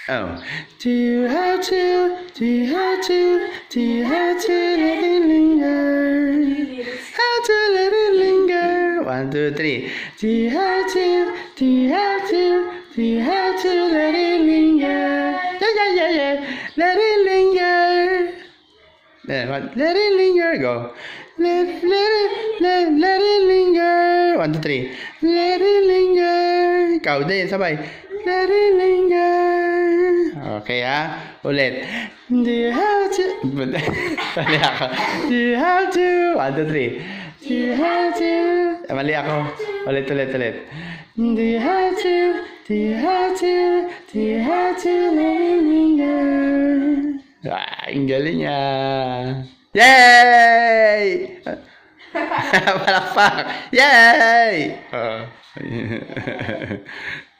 Oh. Do you have to let it linger? How to let it linger? 1, 2, 3. Do you have to let it linger? Yeah. Let it linger. Let it linger. Go. Let it linger. 1, 2, 3. Let it linger. Ikaw din, sabay. Let it linger. Okay, ulit. Do you have to... Mali ako. Do you have to... 1, 2, 3. Do you have to... Mali ako. Ulit. Do you have to... let it linger? Ang galing niya. Yay! Palakpak! Yay!